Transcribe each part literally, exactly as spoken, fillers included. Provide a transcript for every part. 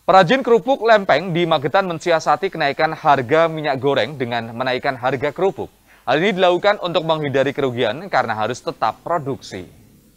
Perajin kerupuk lempeng di Magetan mensiasati kenaikan harga minyak goreng dengan menaikkan harga kerupuk. Hal ini dilakukan untuk menghindari kerugian karena harus tetap produksi.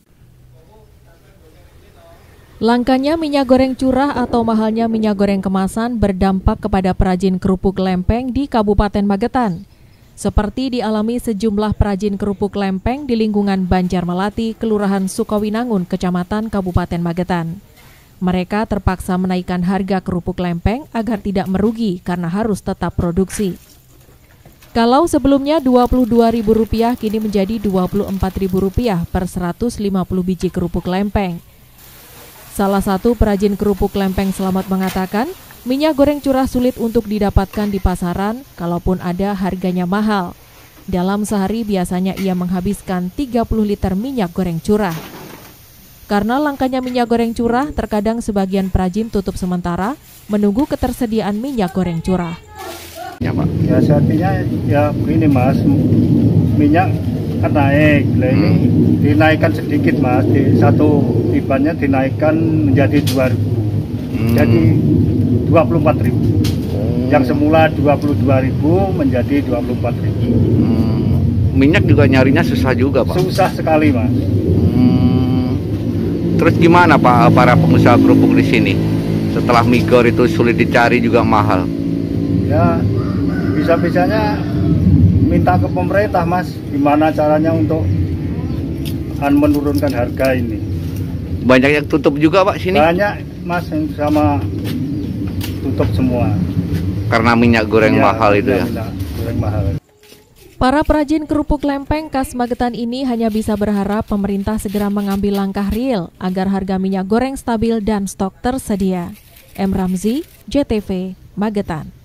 Langkanya minyak goreng curah atau mahalnya minyak goreng kemasan berdampak kepada perajin kerupuk lempeng di Kabupaten Magetan. Seperti dialami sejumlah perajin kerupuk lempeng di lingkungan Banjarmelati, Kelurahan Sukowinangun, Kecamatan Kabupaten Magetan. Mereka terpaksa menaikkan harga kerupuk lempeng agar tidak merugi karena harus tetap produksi. Kalau sebelumnya dua puluh dua ribu rupiah kini menjadi dua puluh empat ribu rupiah per seratus lima puluh biji kerupuk lempeng. Salah satu perajin kerupuk lempeng Selamat mengatakan, minyak goreng curah sulit untuk didapatkan di pasaran, kalaupun ada harganya mahal. Dalam sehari biasanya ia menghabiskan tiga puluh liter minyak goreng curah. Karena langkanya minyak goreng curah, terkadang sebagian perajin tutup sementara menunggu ketersediaan minyak goreng curah. Ya Pak, ya artinya ya begini Mas, minyak kan naik, ini hmm. dinaikkan sedikit Mas, di satu tibannya dinaikkan menjadi dua ribu, hmm. jadi dua puluh empat ribu. Hmm. Yang semula dua puluh dua ribu menjadi dua puluh empat ribu. Hmm. Minyak juga nyarinya susah juga Pak? Susah sekali Mas. Terus gimana Pak para pengusaha kerupuk di sini? Setelah migor itu sulit dicari juga mahal. Ya bisa-bisanya minta ke pemerintah Mas, gimana caranya untuk menurunkan harga ini. Banyak yang tutup juga Pak sini? Banyak Mas yang sama tutup semua. Karena minyak goreng ya, mahal itu ya? Minyak goreng mahal. Para perajin kerupuk lempeng khas Magetan ini hanya bisa berharap pemerintah segera mengambil langkah real agar harga minyak goreng stabil dan stok tersedia. M. Ramzi, J T V, Magetan.